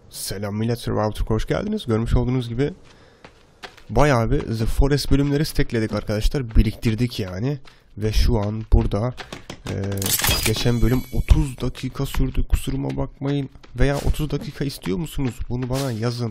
Selam millet, Survivor hoş geldiniz. Görmüş olduğunuz gibi bayağı bir The Forest bölümleri stackledik arkadaşlar. Biriktirdik yani. Ve şu an burada geçen bölüm 30 dakika sürdü. Kusuruma bakmayın. Veya 30 dakika istiyor musunuz? Bunu bana yazın.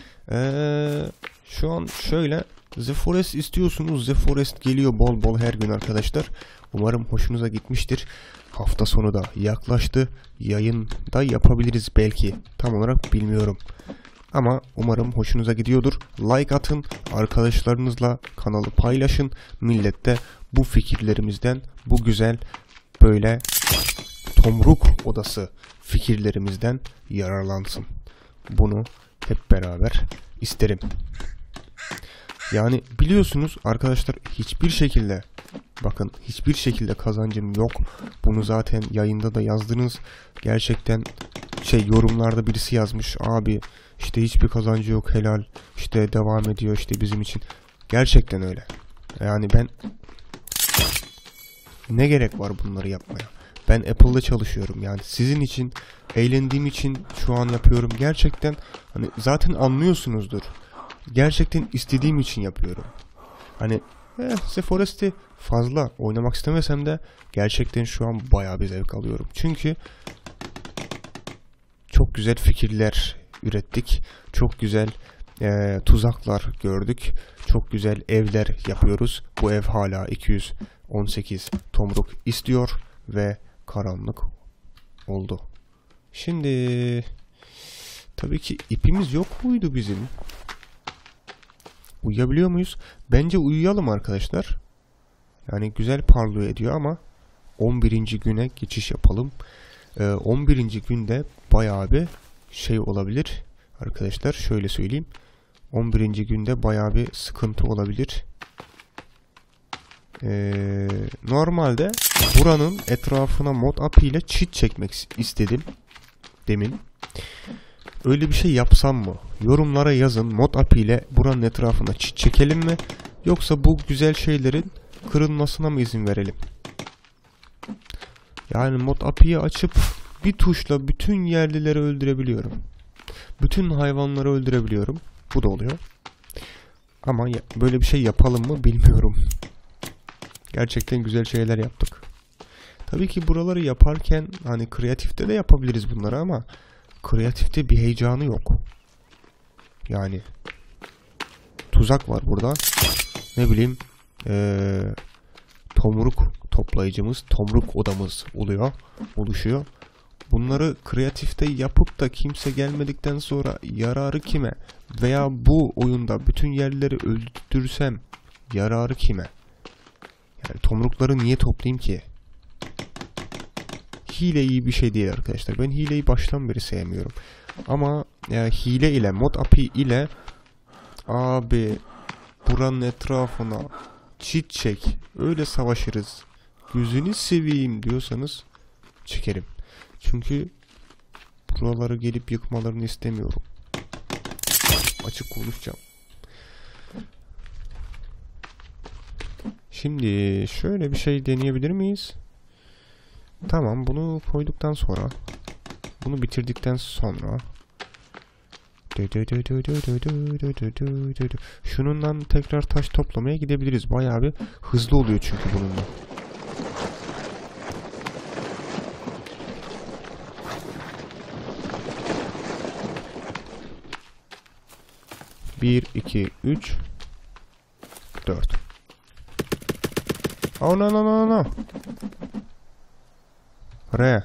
Şu an şöyle The Forest istiyorsunuz. The Forest geliyor bol bol her gün arkadaşlar. Umarım hoşunuza gitmiştir. Hafta sonu da yaklaştı. Yayında yapabiliriz belki. Tam olarak bilmiyorum. Ama umarım hoşunuza gidiyordur. Like atın. Arkadaşlarınızla kanalı paylaşın. Millet de bu fikirlerimizden, bu güzel böyle tomruk odası fikirlerimizden yararlansın. Bunu hep beraber isterim. Yani biliyorsunuz arkadaşlar hiçbir şekilde hiçbir şekilde kazancım yok. Bunu zaten yayında da yazdınız. Gerçekten yorumlarda birisi yazmış. Abi işte hiçbir kazancı yok, helal. İşte devam ediyor işte bizim için. Gerçekten öyle. Yani ben ne gerek var bunları yapmaya? Ben Apple'da çalışıyorum. Yani sizin için, eğlendiğim için şu an yapıyorum. Gerçekten hani zaten anlıyorsunuzdur. Gerçekten istediğim için yapıyorum. Hani The Forest'i fazla oynamak istemesem de gerçekten şu an bayağı bir zevk alıyorum. Çünkü çok güzel fikirler ürettik. Çok güzel tuzaklar gördük. Çok güzel evler yapıyoruz. Bu ev hala 218 tomruk istiyor ve karanlık oldu. Şimdi tabii ki ipimiz yok muydu bizim? Uyuyabiliyor muyuz? Bence uyuyalım arkadaşlar. Yani güzel parlıyor ediyor ama 11. güne geçiş yapalım. 11. günde bayağı bir olabilir. Arkadaşlar şöyle söyleyeyim. 11. günde bayağı bir sıkıntı olabilir. Normalde buranın etrafına mod API ile cheat çekmek istedim. Demin. Öyle bir şey yapsam mı? Yorumlara yazın. Mod API ile buranın etrafına cheat çekelim mi? Yoksa bu güzel şeylerin kırılmasına mı izin verelim? Yani mod API'yi açıp bir tuşla bütün yerlileri öldürebiliyorum. Bütün hayvanları öldürebiliyorum. Bu da oluyor. Ama böyle bir şey yapalım mı bilmiyorum. Gerçekten güzel şeyler yaptık. Tabii ki buraları yaparken hani kreatifte de yapabiliriz bunları ama kreatifte bir heyecanı yok. Yani tuzak var burada. Ne bileyim tomruk toplayıcımız, tomruk odamız oluşuyor. Bunları kreatifte yapıp da kimse gelmedikten sonra yararı kime? Veya bu oyunda bütün yerleri öldürürsem yararı kime? Yani tomrukları niye toplayayım ki? Hile iyi bir şey değil arkadaşlar. Ben hileyi baştan beri sevmiyorum. Ama hile ile, mod API ile abi buranın etrafına cheat çek, öyle savaşırız, gözünü seveyim diyorsanız çekerim. Çünkü buraları gelip yıkmalarını istemiyorum. Açık konuşacağım. Şimdi şöyle bir şey deneyebilir miyiz? Tamam, bunu koyduktan sonra, bunu bitirdikten sonra şunundan tekrar taş toplamaya gidebiliriz. Bayağı bir hızlı oluyor çünkü bununla. Bir, iki, üç, 4. Oh no no no no. R.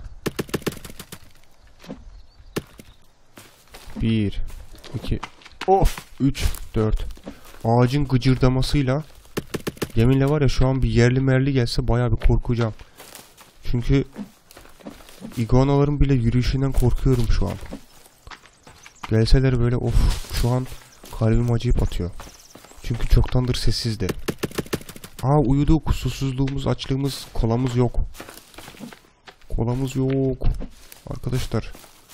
1, 2, of, 3, 4. Ağacın gıcırdamasıyla yeminle var ya şu an bir yerli merli gelse bayağı bir korkacağım. Çünkü iguanaların bile yürüyüşünden korkuyorum şu an. Gelseler böyle of, şu an kalbim acayip atıyor. Çünkü çoktandır sessizdi. Uyuduk, susuzluğumuz, açlığımız, kolamız yok. Kolamız yok. Arkadaşlar.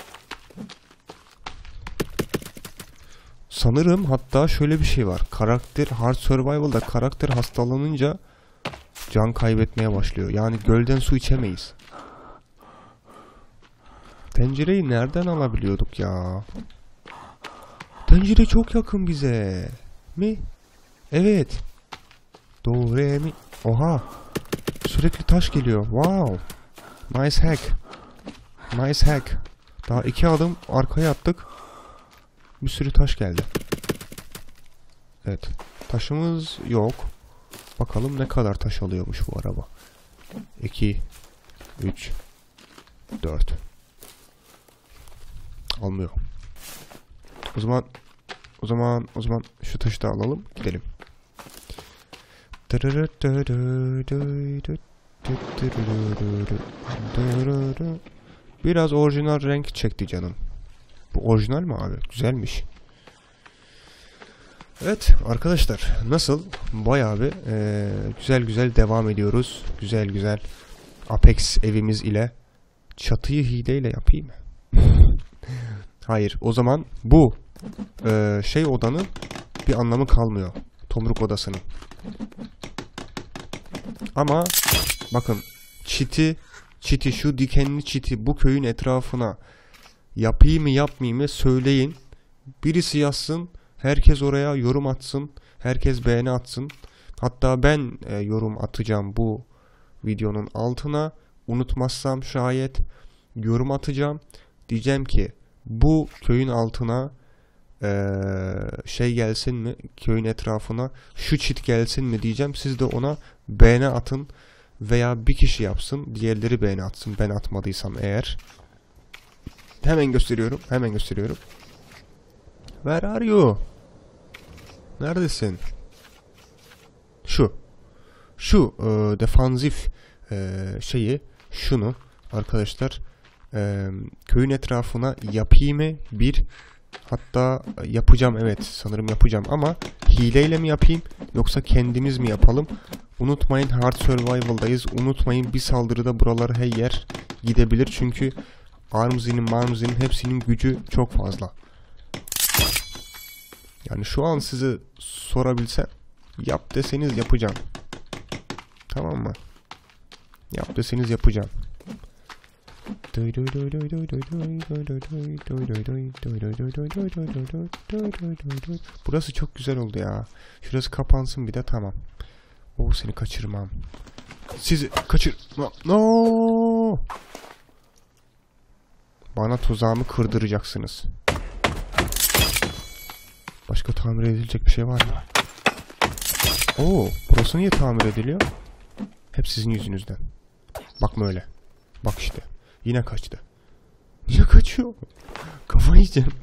Sanırım hatta şöyle bir şey var. Hard Survival'da karakter hastalanınca can kaybetmeye başlıyor. Yani gölden su içemeyiz. Tencereyi nereden alabiliyorduk ya? Pencere çok yakın bize. Mi? Evet. Do, re, mi? Oha. Sürekli taş geliyor. Wow. Nice hack. Nice hack. Daha 2 adım arkaya attık. Bir sürü taş geldi. Evet. Taşımız yok. Bakalım ne kadar taş alıyormuş bu araba. 2 3 4 almıyor. O zaman şu taşı da alalım, gidelim. Biraz orijinal renk çekti canım. Bu orijinal mi abi? Güzelmiş. Evet arkadaşlar, nasıl? Bayağı bir güzel devam ediyoruz. Güzel Apex evimiz ile. Çatıyı hileyle yapayım mı? Hayır, o zaman bu odanın bir anlamı kalmıyor. Tomruk odasının. Ama bakın, çiti şu dikenli çiti bu köyün etrafına yapayım mı yapmayayım mı söyleyin. Birisi yazsın, herkes oraya yorum atsın, herkes beğeni atsın. Hatta ben yorum atacağım bu videonun altına. Unutmazsam şayet yorum atacağım. Diyeceğim ki bu köyün altına gelsin mi, köyün etrafına şu çit gelsin mi diyeceğim. Siz de ona beğeni atın veya bir kişi yapsın, diğerleri beğeni atsın, ben atmadıysam eğer. Hemen gösteriyorum. Where are you? Neredesin? Şu defansif şunu arkadaşlar köyün etrafına yapayım mı? Hatta yapacağım, evet sanırım yapacağım ama hileyle mi yapayım yoksa kendimiz mi yapalım? Unutmayın, Hard Survival'dayız. Unutmayın, bir saldırıda buralar her yer gidebilir çünkü Armzy'nin hepsinin gücü çok fazla. Yani şu an size sorabilsem, yap deseniz yapacağım. Tamam mı? Yap deseniz yapacağım. Burası çok güzel oldu ya. Şurası kapansın bir de, tamam. O seni kaçırmam. Sizi kaçırmam. No! Bana tuzağımı kırdıracaksınız. Başka tamir edilecek bir şey var mı? Oo, burası niye tamir ediliyor? Hep sizin yüzünüzden. Bakma öyle. Bak işte. Yine kaçtı. Niye kaçıyor? Kafayı yiyeceğim.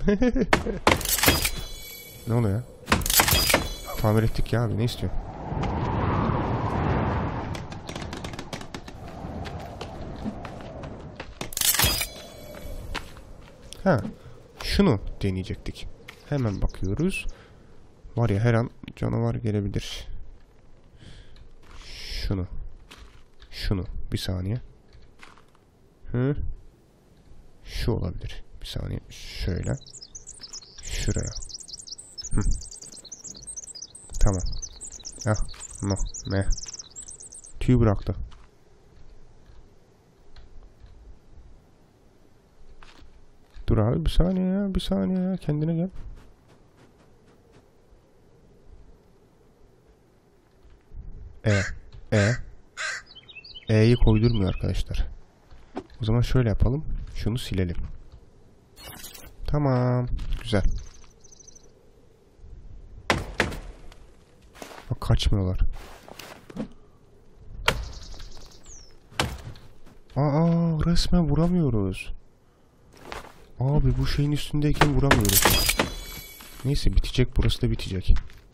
Ne oluyor ya? Tamir ettik ya abi. Ne istiyorsun? Ha. Şunu deneyecektik. Hemen bakıyoruz. Var ya, her an canavar gelebilir. Şunu. Bir saniye. Şu olabilir. Bir saniye. Şöyle. Şuraya. Tamam. Tüy bıraktı. Dur abi, bir saniye ya. Kendine gel. E'yi koydurmuyor arkadaşlar. O zaman şöyle yapalım. Şunu silelim. Tamam. Güzel. Bak, kaçmıyorlar. Resmen vuramıyoruz. Abi bu şeyin üstündeyken vuramıyoruz. Neyse, bitecek. Burası da bitecek.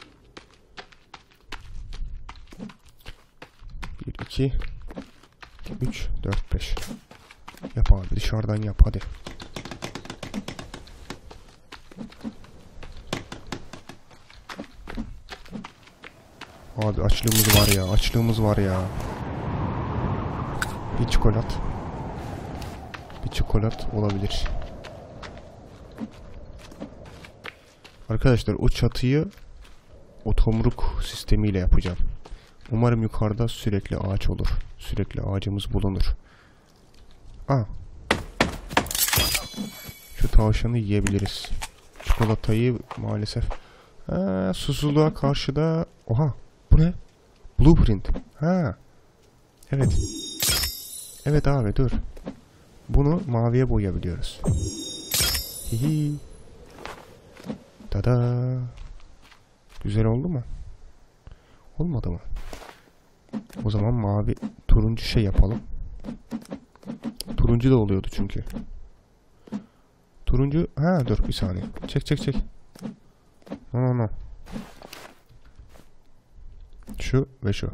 1, 2, 3, 4, 5. Yap abi, dışarıdan yap hadi. Abi açlığımız var ya. Bir çikolat olabilir. Arkadaşlar, o çatıyı o tomruk sistemiyle yapacağım. Umarım yukarıda sürekli ağaç olur. Sürekli ağacımız bulunur. Şu tavşanı yiyebiliriz. Çikolatayı maalesef. Susuzluğa karşı da... Oha, bu ne? Blueprint. Ha. Evet. Evet abi, dur. Bunu maviye boyayabiliyoruz. Hihi. Tada. Güzel oldu mu? Olmadı mı? O zaman mavi, turuncu şey yapalım. Turuncu da oluyordu çünkü. Turuncu... Ha dur bir saniye. Çek. No. Şu ve şu.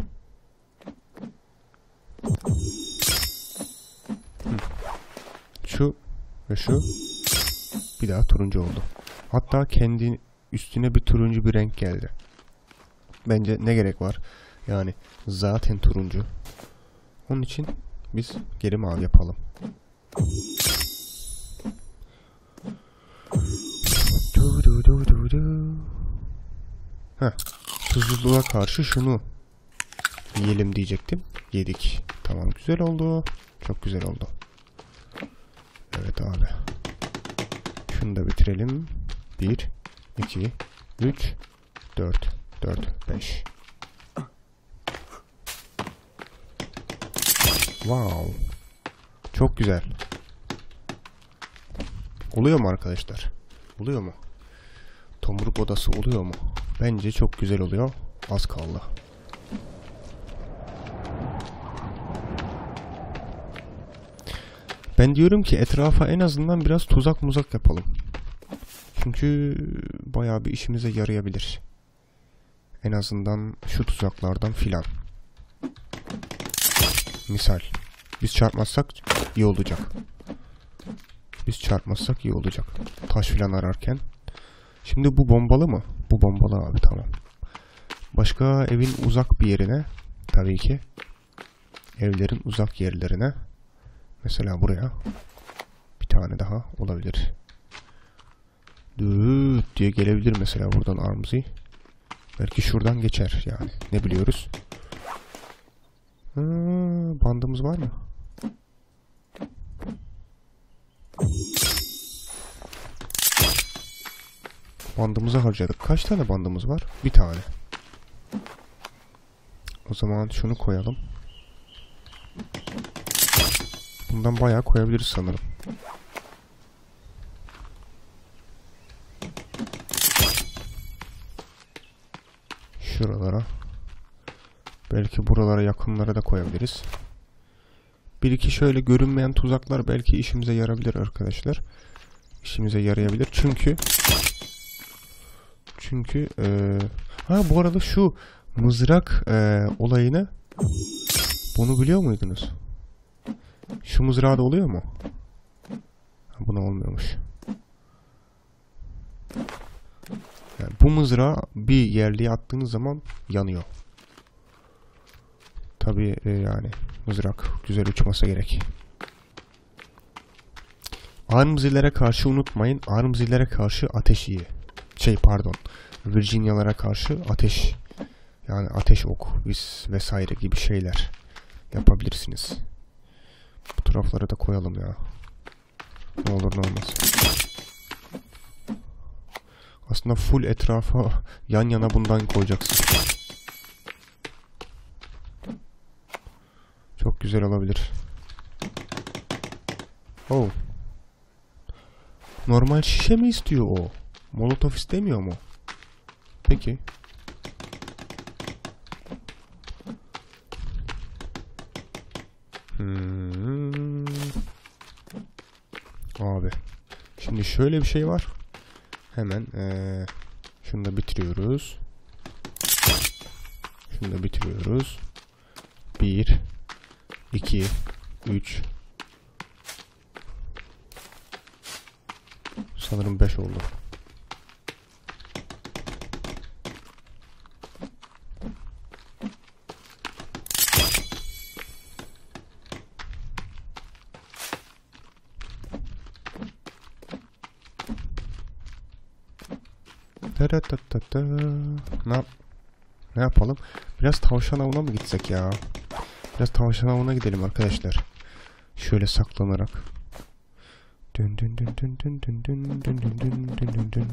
Şu ve şu. Bir daha turuncu oldu. Hatta kendi üstüne bir turuncu bir renk geldi. Bence ne gerek var? Yani zaten turuncu. Onun için biz geri mavi yapalım. Heh. Susuzluğa karşı şunu yiyelim diyecektim. Yedik. Tamam, güzel oldu. Çok güzel oldu. Evet abi. Şunu da bitirelim. 1, 2, 3, 4, 5. Wow. Çok güzel. Oluyor mu arkadaşlar? Oluyor mu? Tomruk odası oluyor mu? Bence çok güzel oluyor. Az kaldı. Ben diyorum ki etrafa en azından biraz tuzak muzak yapalım. Çünkü bayağı bir işimize yarayabilir. En azından şu tuzaklardan filan. Misal. Biz çarpmazsak iyi olacak. Taş filan ararken. Şimdi bu bombalı mı? Bu bombalı abi, tamam. Başka evin uzak bir yerine. Tabii ki. Evlerin uzak yerlerine. Mesela buraya. Bir tane daha olabilir. Düt diye gelebilir mesela buradan Armsy. Belki şuradan geçer yani. Ne biliyoruz? Bandımız var mı? Bandımızı harcadık. Kaç tane bandımız var? Bir tane. O zaman şunu koyalım. Bundan bayağı koyabiliriz sanırım. Şuralara. Belki buralara, yakınlara da koyabiliriz. Bir iki şöyle görünmeyen tuzaklar belki işimize yarayabilir arkadaşlar. İşimize yarayabilir. Çünkü bu arada şu mızrak olayını, bunu biliyor muydunuz? Şu mızrağı da oluyor mu? Buna olmuyormuş. Yani bu mızrağı bir yerliğe attığınız zaman yanıyor. Tabii yani mızrak güzel uçması gerek. Armsy'lere karşı unutmayın. Armsy'lere karşı ateş iyi. Virginia'lara karşı ateş. Yani ateş ok vesaire gibi şeyler yapabilirsiniz. Bu tarafları da koyalım ya. Ne olur ne olmaz. Aslında full etrafa yan yana bundan koyacaksın. Çok güzel olabilir. Oh. Normal şişe mi istiyor o? Molotov istemiyor mu? Peki. Abi. Şimdi şöyle bir şey var. Hemen şunu da bitiriyoruz. 1 2 3 sanırım 5 oldu. Ne yapalım? Biraz tavşan avına mı gitsek ya? Biraz tavşan avına gidelim arkadaşlar. Şöyle saklanarak. dün dün.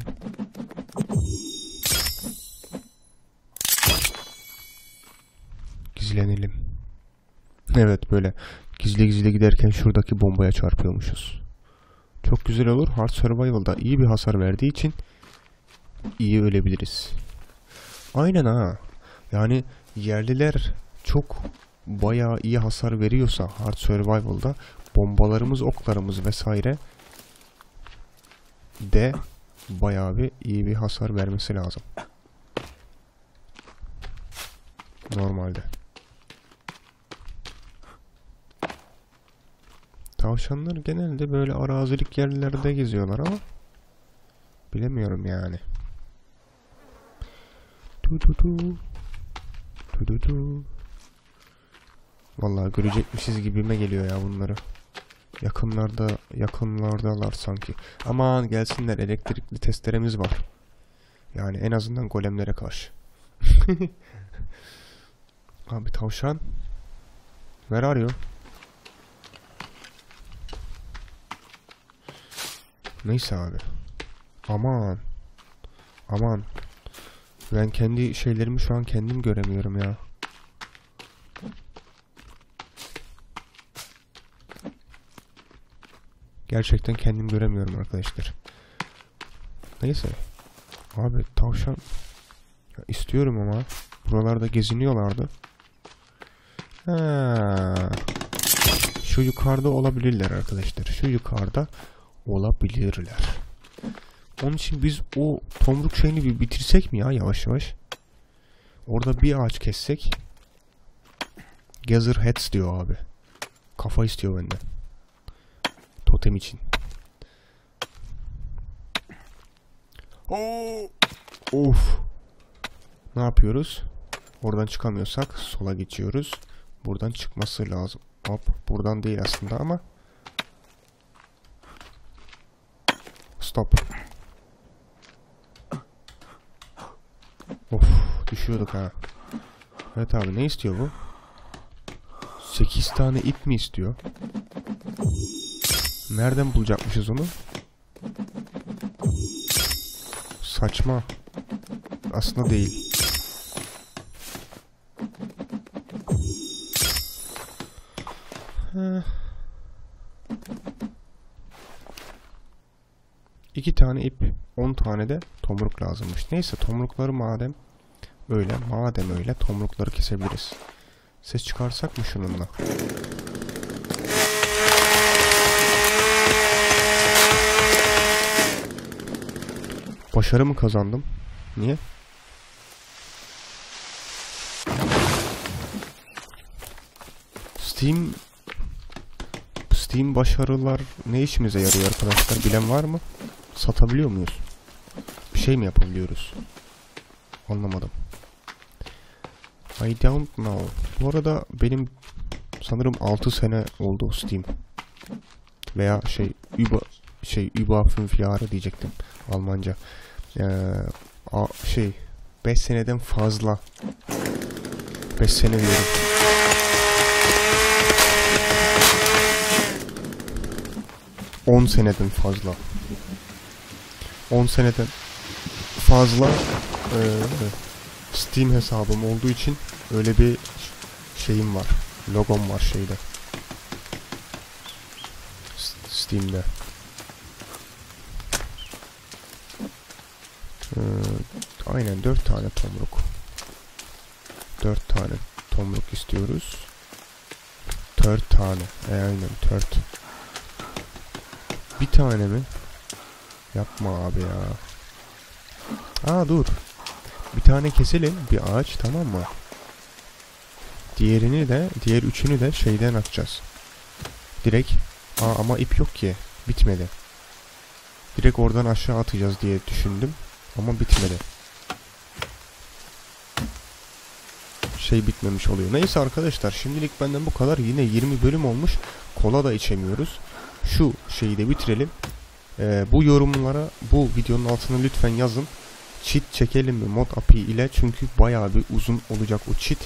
Gizlenelim. Evet, böyle gizli gizli giderken şuradaki bombaya çarpıyormuşuz. Çok güzel olur. Hard Survival'da iyi bir hasar verdiği için iyi ölebiliriz. Aynen ha. Yani yerliler çok bayağı iyi hasar veriyorsa Hard Survival'da bombalarımız, oklarımız vesaire de bayağı bir iyi bir hasar vermesi lazım. Normalde. Tavşanlar genelde böyle arazilik yerlerde geziyorlar ama bilemiyorum yani. Vallahi görecekmişiz gibime geliyor ya bunları. Yakınlardalar sanki. Aman gelsinler, elektrikli testeremiz var. Yani en azından golemlere karşı. Abi tavşan. Where are you? Neyse abi. Aman. Aman. Ben kendi şeylerimi şu an kendim göremiyorum ya. Gerçekten kendim göremiyorum arkadaşlar. Neyse. Abi tavşan. Ya, istiyorum ama. Buralarda geziniyorlardı. Ha. Şu yukarıda olabilirler arkadaşlar. Şu yukarıda olabilirler. Onun için biz o tomruk şeyini bir bitirsek mi ya yavaş yavaş? Orada bir ağaç kessek. Gather heads diyor abi. Kafa istiyor benden. Totem için. Of. Ne yapıyoruz? Oradan çıkamıyorsak sola geçiyoruz. Buradan çıkması lazım. Hop. Buradan değil aslında ama. Stop. Of. Düşüyorduk ha. Evet abi, ne istiyor bu? 8 tane ip mi istiyor? Nereden bulacakmışız onu? Saçma. Aslında değil. Heh. 2 tane ip, 10 tane de tomruk lazımmış. Neyse, tomrukları madem öyle tomrukları kesebiliriz. Ses çıkarsak mı şununla? Başarı mı kazandım? Niye? Steam başarılar ne işimize yarıyor arkadaşlar? Bilen var mı? Satabiliyor muyuz? Bir şey mi yapabiliyoruz? Anlamadım. I don't know. Bu arada benim sanırım 6 sene oldu Steam. Veya Über 5 Jahre diyecektim Almanca. 5 seneden fazla. 5 sene diyorum. On seneden fazla. 10 seneden fazla Steam hesabım olduğu için öyle bir şeyim var. Logom var şeyde. Steam'de. Aynen 4 tane tomruk. 4 tane tomruk istiyoruz. 4 tane. Aynen 4. Bir tane mi? Yapma abi ya. Dur. Bir tane keselim bir ağaç, tamam mı? Diğer üçünü de şeyden atacağız. Direkt. Ama ip yok ki. Bitmedi. Direkt oradan aşağı atacağız diye düşündüm. Ama bitmedi. Bitmemiş oluyor. Neyse arkadaşlar, şimdilik benden bu kadar. Yine 20 bölüm olmuş. Kola da içemiyoruz. Şu şeyi de bitirelim. Bu yorumlara bu videonun altına lütfen yazın. Cheat çekelim mi mod API ile? Çünkü bayağı bir uzun olacak o cheat.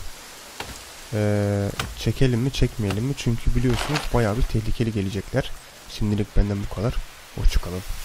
Çekelim mi çekmeyelim mi? Çünkü biliyorsunuz bayağı bir tehlikeli gelecekler. Şimdilik benden bu kadar. Hoşçakalın.